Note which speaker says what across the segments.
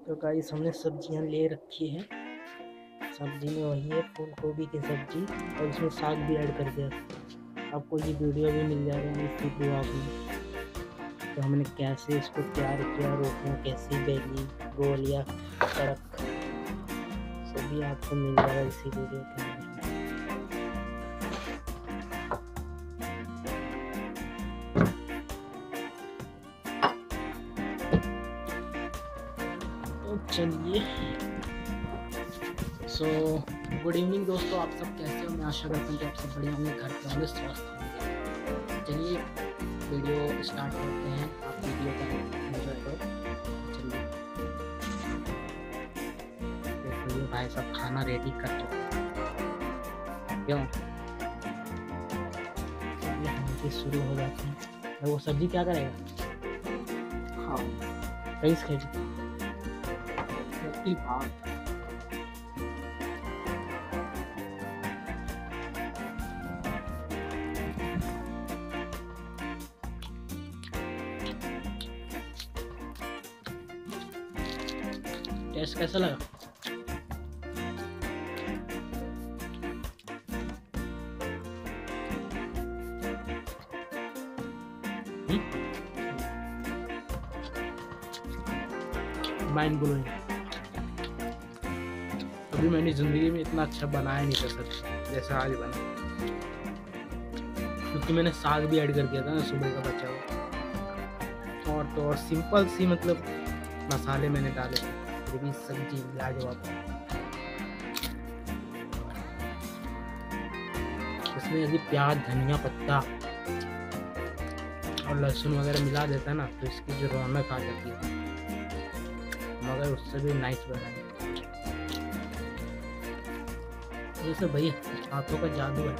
Speaker 1: तो गाइस हमने सब्जियां ले रखी हैं। सब्जी में वही है फूल गोभी की सब्जी और इसमें साग भी ऐड कर दिया। आपको ये वीडियो भी मिल जाएगा इसी ब्लॉग में। तो हमने कैसे इसको तैयार किया, रोटियाँ कैसी बेली, गोल या कड़क, सभी आपको मिल जाएगा इसी वीडियो के अंदर। तो चलिए, गुड इवनिंग दोस्तों, आप सब कैसे हो? मैं आशा करता हूँ कि आप सब बढ़िया होंगे, घर पे होंगे, स्वस्थ होंगे। चलिए वीडियो स्टार्ट करते हैं। आप वीडियो का एंजॉय करो। चलिए देखो, ये भाई साहब खाना रेडी कर चुके हैं। क्यों चलिए हम भी शुरू हो जाते हैं। और वो सब्जी क्या करेगा? हाँ, कैसे खेली रोटी भात। टेस्ट कैसा लगा? Mind blowing. अभी मैंने जिंदगी में इतना अच्छा बनाया नहीं था सच जैसा आज बना, क्योंकि मैंने साग भी ऐड कर दिया था ना सुबह का बचा हुआ। और सिंपल सी मतलब मसाले मैंने डाले थे, फिर भी सब्जी लाजवाब। इसमें यदि प्याज, धनिया पत्ता और लहसुन वगैरह मिला देता है ना तो इसकी जो रौनक आ जाती है, मगर उससे भी नाइस बना है। ये सब भैया हाथों का जादू है।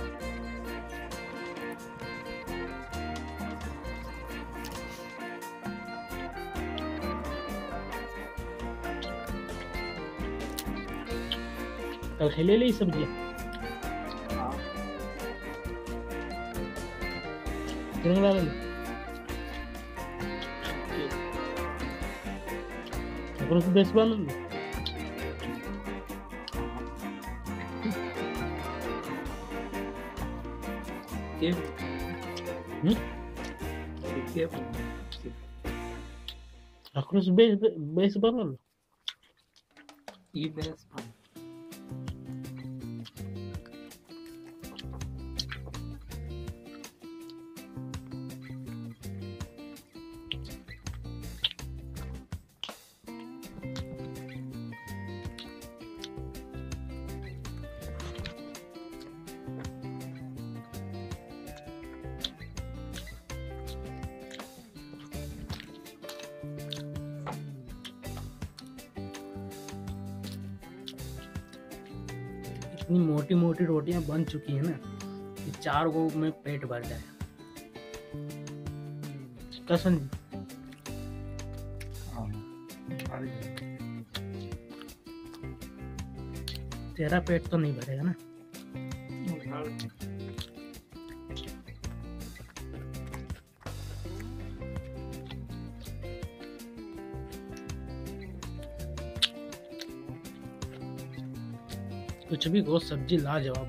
Speaker 1: कल खेले ले सब्जियां बेस बन Across base ball. E base ball. इतनी मोटी मोटी रोटियां बन चुकी है ना कि 4 गो में पेट भर जाए। कसम तेरा पेट तो नहीं भरेगा ना। कुछ भी हो, सब्जी लाजवाब।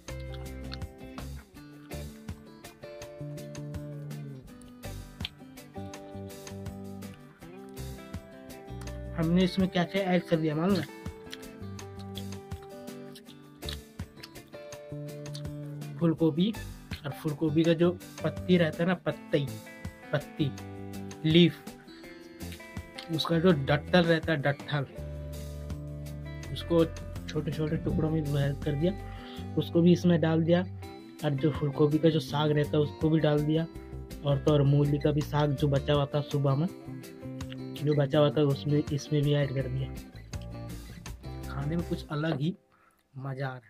Speaker 1: हमने इसमें क्या क्या ऐड कर दिया मालूम है? फूलगोभी, और फूलगोभी का जो पत्ती रहता है ना, पत्ती लीफ, उसका जो डट्टल रहता है, डट्ठल, उसको छोटे छोटे टुकड़ों में कर दिया, उसको भी इसमें डाल दिया। और जो फूलगोभी का जो साग रहता है उसको भी डाल दिया। और तो और मूली का भी साग जो बचा हुआ था सुबह में, जो बचा हुआ था उसमें इसमें भी ऐड कर दिया। खाने में कुछ अलग ही मजा आ रहा है।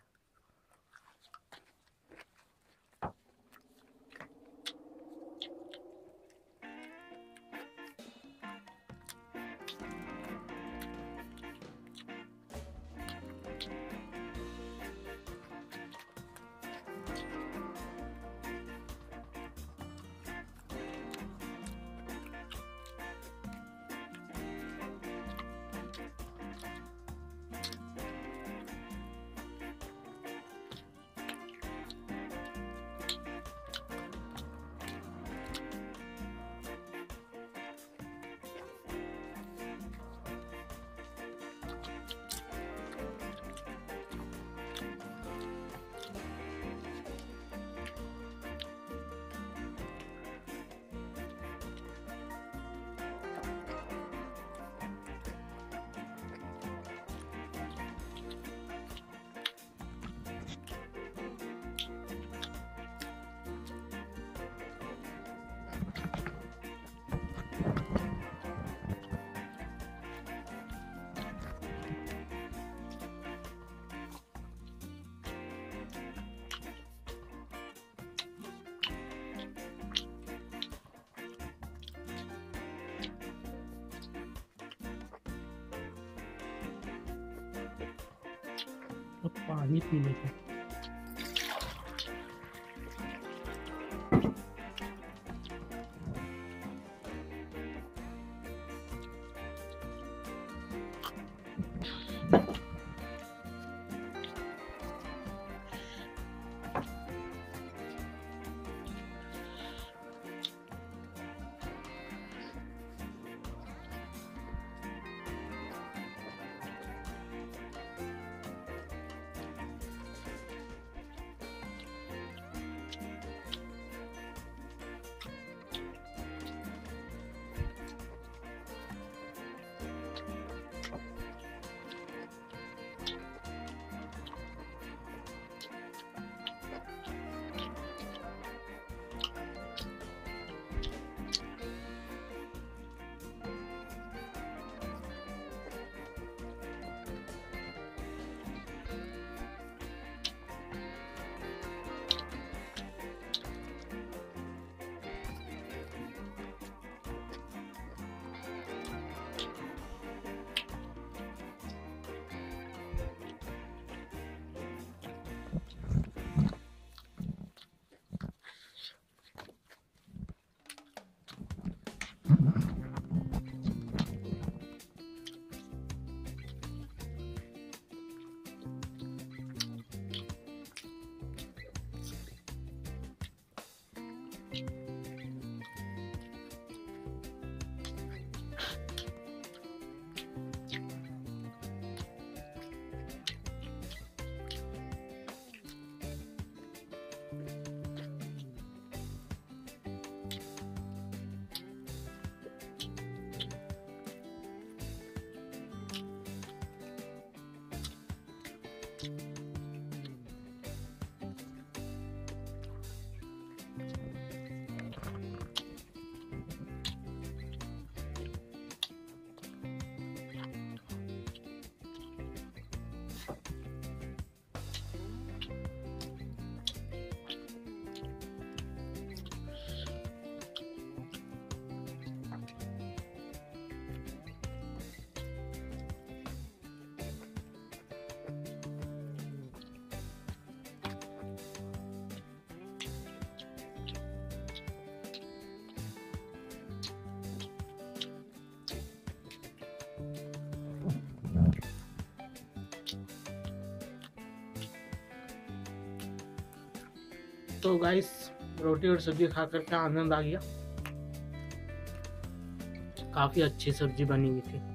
Speaker 1: तो पानी पी लेते हैं। तो गाइस रोटी और सब्जी खा करके आनंद आ गया, काफी अच्छी सब्जी बनी हुई थी।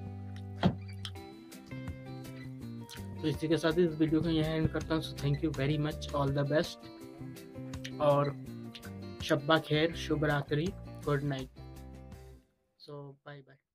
Speaker 1: तो इसी के साथ इस वीडियो को यहाँ एंड करता हूँ। So thank you very much, all the best और शब्बा खैर, शुभ रात्रि, good night. So bye bye.